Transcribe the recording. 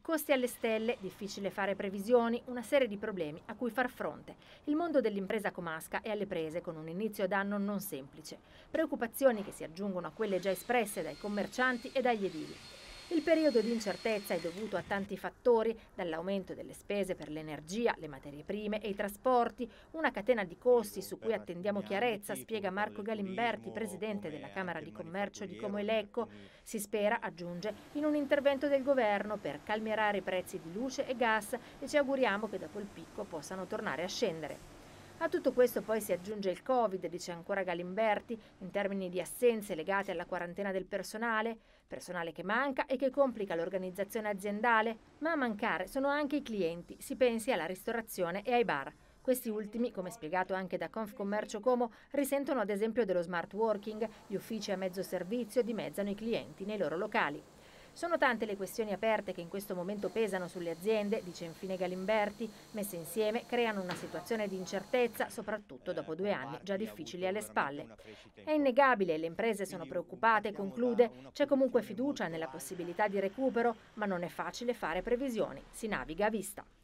Costi alle stelle, difficile fare previsioni, una serie di problemi a cui far fronte. Il mondo dell'impresa comasca è alle prese con un inizio d'anno non semplice. Preoccupazioni che si aggiungono a quelle già espresse dai commercianti e dagli edili. Il periodo di incertezza è dovuto a tanti fattori, dall'aumento delle spese per l'energia, le materie prime e i trasporti, una catena di costi su cui attendiamo chiarezza, spiega Marco Galimberti, presidente della Camera di Commercio di Como e Lecco. Si spera, aggiunge, in un intervento del governo per calmierare i prezzi di luce e gas e ci auguriamo che dopo il picco possano tornare a scendere. A tutto questo poi si aggiunge il Covid, dice ancora Galimberti, in termini di assenze legate alla quarantena del personale che manca e che complica l'organizzazione aziendale, ma a mancare sono anche i clienti, si pensi alla ristorazione e ai bar. Questi ultimi, come spiegato anche da Confcommercio Como, risentono ad esempio dello smart working, gli uffici a mezzo servizio dimezzano i clienti nei loro locali. Sono tante le questioni aperte che in questo momento pesano sulle aziende, dice infine Galimberti, messe insieme creano una situazione di incertezza, soprattutto dopo 2 anni già difficili alle spalle. È innegabile, le imprese sono preoccupate, conclude, c'è comunque fiducia nella possibilità di recupero, ma non è facile fare previsioni, si naviga a vista.